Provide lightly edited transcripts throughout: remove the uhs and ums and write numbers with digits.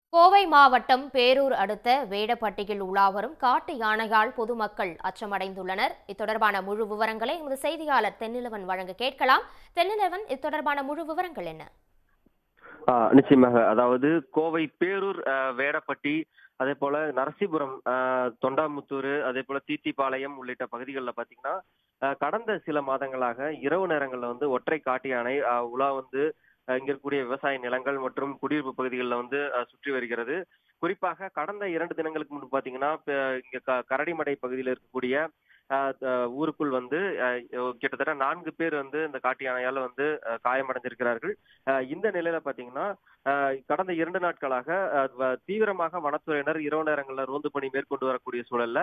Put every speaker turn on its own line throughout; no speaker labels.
கோவை மாவட்டம் பேரூர் அடுத்த வேடப்பட்டியில் உலாவரும் காட்டு யானையால் பொதுமக்கள் அச்சமடைந்துள்ளனர். இத்தொடர்பான முழு விவரங்களை எமது செய்தியாளர் தென்னிலவன் வழங்க கேட்கலாம். தென்னிலவன், இத்தொடர்பான முழு விவரங்கள் என்ன?
நிச்சயமாக. அதாவது கோவை பேரூர், வேடப்பட்டி, அதே போல நரசிபுரம், தொண்டாமுத்தூர், அதே போல தீத்திப்பாளையம் உள்ளிட்ட பகுதிகளில் பாத்தீங்கன்னா கடந்த சில மாதங்களாக இரவு நேரங்கள்ல ஒற்றை காட்டு யானை உலா இங்க இருக்கக்கூடிய விவசாய நிலங்கள் மற்றும் குடியிருப்பு பகுதிகளில் சுற்றி வருகிறது. குறிப்பாக கடந்த 2 தினங்களுக்கு முன்பு பாத்தீங்கன்னா இங்க கரடிமடை பகுதியில் இருக்கக்கூடிய ஊருக்குள் கிட்டத்தட்ட 4 பேர் இந்த காட்டு யானையால காயமடைந்திருக்கிறார்கள். இந்த நிலையில பாத்தீங்கன்னா கடந்த 2 நாட்களாக தீவிரமாக வனத்துறையினர் இரவு நேரங்களில் ரோந்து பணி மேற்கொண்டு வரக்கூடிய சூழல்ல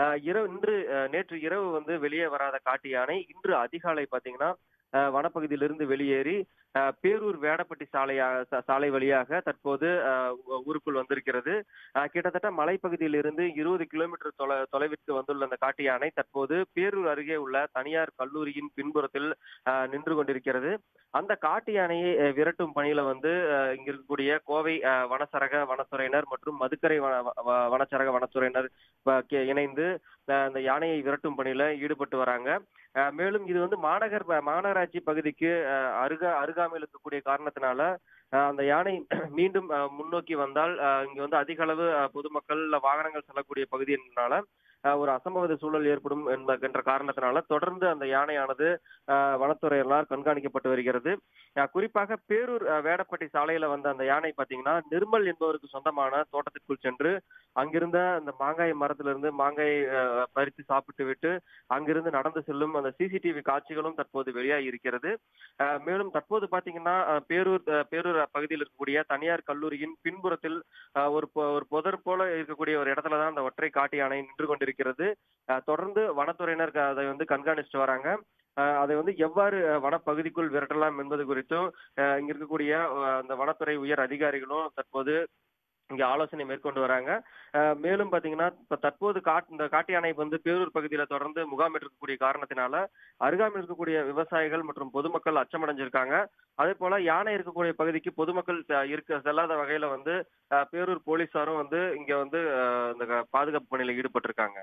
நேற்று இரவு வெளியே வராத காட்டு யானை இன்று அதிகாலை பாத்தீங்கன்னா வனப்பகுதியிலிருந்து வெளியேறி பேரூர் வேடப்பட்டி சாலை வழியாக தற்போது ஊருக்குள் வந்திருக்கிறது. கிட்டத்தட்ட மலைப்பகுதியில் இருந்து 20 கிலோமீட்டர் தொலைவிற்கு வந்துள்ள அந்த காட்டு யானை தற்போது பேரூர் அருகே உள்ள தனியார் கல்லூரியின் பின்புறத்தில் நின்று கொண்டிருக்கிறது. அந்த காட்டு யானையை விரட்டும் பணியில இங்க இருக்கக்கூடிய கோவை வனச்சரக வனத்துறையினர் மற்றும் மதுக்கரை வனச்சரக வனத்துறையினர் இணைந்து அந்த யானையை விரட்டும் பணியில ஈடுபட்டு வராங்க. மேலும் இது மாநகராட்சி பகுதிக்கு அருகாமையில் இருக்கக்கூடிய காரணத்தினால அந்த யானை மீண்டும் முன்னோக்கி வந்தால் இங்க அதிக அளவு பொதுமக்கள் வாகனங்கள் செல்லக்கூடிய பகுதியினால ஒரு அசம்பாவித சூழல் ஏற்படும் என்ற காரணத்தினால தொடர்ந்து அந்த யானையானது வனத்துறையினரால் கண்காணிக்கப்பட்டு வருகிறது. குறிப்பாக பேரூர் வேடப்பட்டி சாலையில அந்த யானை பாத்தீங்கன்னா நிர்மல் என்பவருக்கு சொந்தமான தோட்டத்திற்குள் சென்று அங்கிருந்த அந்த மாங்காய் மரத்திலிருந்து மாங்காய் பறித்து சாப்பிட்டு விட்டு அங்கிருந்து நடந்து செல்லும் அந்த சிசிடிவி காட்சிகளும் தற்போது வெளியாகி இருக்கிறது. மேலும் தற்போது பாத்தீங்கன்னா பேரூர் பகுதியில் இருக்கக்கூடிய தனியார் கல்லூரியின் பின்புறத்தில் ஒரு புதர் போல இருக்கக்கூடிய ஒரு இடத்துலதான் அந்த ஒற்றை காட்டு யானை நின்று கொண்டிருக்கிறது. தொடர்ந்து வனத்துறையினர் அதை கண்காணிச்சுட்டு வராங்க. அதை எவ்வாறு வனப்பகுதிக்குள் விரட்டலாம் என்பது குறித்தும் இங்க இருக்கக்கூடிய அந்த வனத்துறை உயர் அதிகாரிகளும் தற்போது இங்க ஆலோசனை மேற்கொண்டு வராங்க. மேலும் பாத்தீங்கன்னா தற்போது இந்த காட்டு யானை பேரூர் பகுதியில தொடர்ந்து முகாமிட்டிருக்கக்கூடிய காரணத்தினால அருகாமையில் இருக்கக்கூடிய விவசாயிகள் மற்றும் பொதுமக்கள் அச்சமடைஞ்சிருக்காங்க. அதே போல யானை இருக்கக்கூடிய பகுதிக்கு பொதுமக்கள் செல்லாத வகையில பேரூர் போலீசாரும் இங்க இந்த பாதுகாப்பு பணியில ஈடுபட்டிருக்காங்க.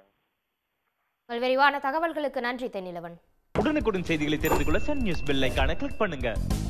விரிவான தகவல்களுக்கு நன்றி தென்னிலவன்.
உடனுக்குடன் செய்திகளை தெரிந்து கொள்ள சன் நியூஸ் பெல் ஐகானை கிளிக் பண்ணுங்க.